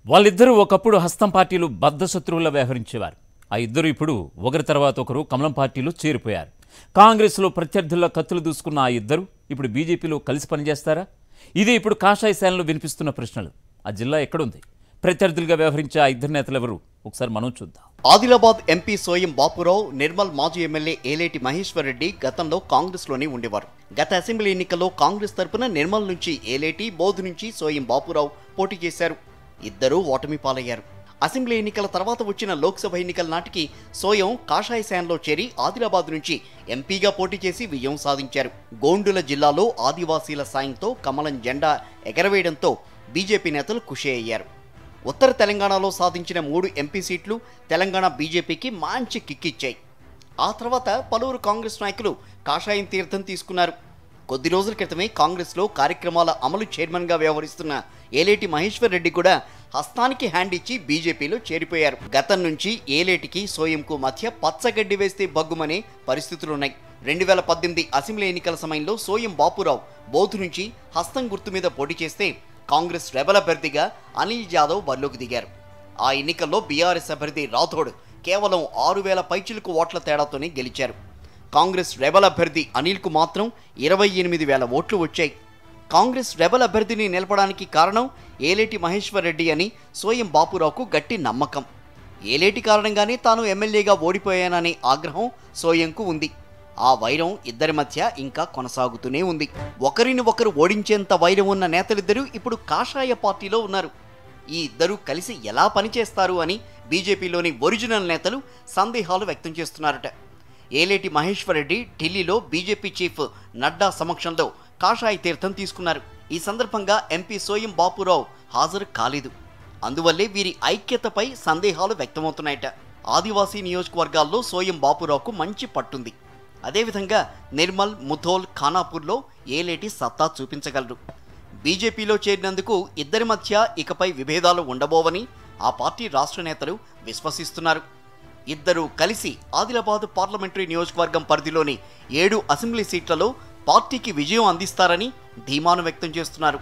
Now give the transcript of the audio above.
వాళ్ళిద్దరూ ఒకప్పుడు హస్తం పార్టీలు బద్ధశత్రువులా వ్యవహరించేవారు. ఆ ఇద్దరు ఇప్పుడు ఒకరి తర్వాత ఒకరు కమలం పార్టీలో చేరిపోయారు. కాంగ్రెస్లో ప్రత్యర్థుల్లో కత్తులు దూసుకున్న ఆ ఇద్దరు ఇప్పుడు బీజేపీలో కలిసి పనిచేస్తారా? ఇదే ఇప్పుడు కాషాయ సేనలో వినిపిస్తున్న ప్రశ్నలు. ఆ జిల్లా ఎక్కడుంది? ప్రత్యర్థులుగా వ్యవహరించే ఆ ఇద్దరు నేతలు ఎవరు? ఒకసారి మనం చూద్దాం. ఆదిలాబాద్ ఎంపీ సోయం బాపురావు, నిర్మల్ మాజీ ఎమ్మెల్యే ఏలేటి మహేశ్వర్ రెడ్డి గతంలో కాంగ్రెస్లోనే ఉండేవారు. గత అసెంబ్లీ ఎన్నికల్లో కాంగ్రెస్ తరపున నిర్మల్ నుంచి ఏలేటి, బోధు నుంచి సోయం బాపురావు పోటీ చేశారు. ఇద్దరూ ఓటమి పాలయ్యారు. అసెంబ్లీ ఎన్నికల తర్వాత వచ్చిన లోక్సభ ఎన్నికల నాటికి సోయం కాషాయ సేనలో చేరి ఆదిలాబాద్ నుంచి ఎంపీగా పోటీ చేసి విజయం సాధించారు. గోండుల జిల్లాలో ఆదివాసీల సాయంతో కమలం జెండా ఎగరవేయడంతో బీజేపీ నేతలు ఖుషి అయ్యారు. ఉత్తర తెలంగాణలో సాధించిన 3 ఎంపీ సీట్లు తెలంగాణ బీజేపీకి మంచి కిక్కిచ్చాయి. ఆ తర్వాత పలువురు కాంగ్రెస్ నాయకులు కాషాయం తీర్థం తీసుకున్నారు. కొద్ది రోజుల క్రితమే కాంగ్రెస్లో కార్యక్రమాల అమలు చైర్మన్గా వ్యవహరిస్తున్న ఏలేటి మహేశ్వర్ రెడ్డి కూడా హస్తానికి హ్యాండ్ ఇచ్చి బీజేపీలో చేరిపోయారు. గతం నుంచి ఏలేటికి సోయంకు మధ్య పచ్చగడ్డి వేస్తే బగ్గుమనే పరిస్థితులున్నాయి. 2018 అసెంబ్లీ ఎన్నికల సమయంలో సోయం బాపురావు బోధు నుంచి హస్తం గుర్తు మీద పోటీ చేస్తే కాంగ్రెస్ రెబల్ అభ్యర్థిగా అనిల్ జాదవ్ బరిలోకి దిగారు. ఆ ఎన్నికల్లో బీఆర్ఎస్ అభ్యర్థి రాథోడ్ కేవలం 6,000 పైచిలకు ఓట్ల తేడాతోనే గెలిచారు. కాంగ్రెస్ రెబల్ అభ్యర్థి అనిల్కు మాత్రం 28,000 ఓట్లు వచ్చాయి. కాంగ్రెస్ రెబల్ అభ్యర్థిని నిలపడానికి కారణం ఏలేటి మహేశ్వర్ రెడ్డి అని సోయం బాపురావుకు గట్టి నమ్మకం. ఏలేటి కారణంగానే తాను ఎమ్మెల్యేగా ఓడిపోయాననే ఆగ్రహం సోయంకు ఉంది. ఆ వైరం ఇద్దరి మధ్య ఇంకా కొనసాగుతూనే ఉంది. ఒకరిని ఒకరు ఓడించేంత వైరం ఉన్న నేతలిద్దరూ ఇప్పుడు కాషాయ పార్టీలో ఉన్నారు. ఈ ఇద్దరూ కలిసి ఎలా పనిచేస్తారు అని బీజేపీలోని ఒరిజినల్ నేతలు సందేహాలు వ్యక్తం చేస్తున్నారట. ఏలేటి మహేశ్వర్ రెడ్డి ఢిల్లీలో బీజేపీ చీఫ్ నడ్డా సమక్షంలో కాషాయ తీర్థం తీసుకున్నారు. ఈ సందర్భంగా ఎంపీ సోయం బాపురావు హాజరు కాలేదు. అందువల్లే వీరి ఐక్యతపై సందేహాలు వ్యక్తమవుతున్నాయట. ఆదివాసీ నియోజకవర్గాల్లో సోయం బాపురావుకు మంచి పట్టుంది. అదేవిధంగా నిర్మల్, ముధోల్, ఖానాపూర్లో ఏలేటి సత్తా చూపించగలరు. బీజేపీలో చేరినందుకు ఇద్దరి మధ్య ఇకపై విభేదాలు ఉండబోవని ఆ పార్టీ రాష్ట్ర నేతలు విశ్వసిస్తున్నారు. ఇద్దరూ కలిసి ఆదిలాబాద్ పార్లమెంటరీ నియోజకవర్గం పరిధిలోని 7 అసెంబ్లీ సీట్లలో పార్టీకి విజయం అందిస్తారని ధీమాను వ్యక్తం చేస్తున్నారు.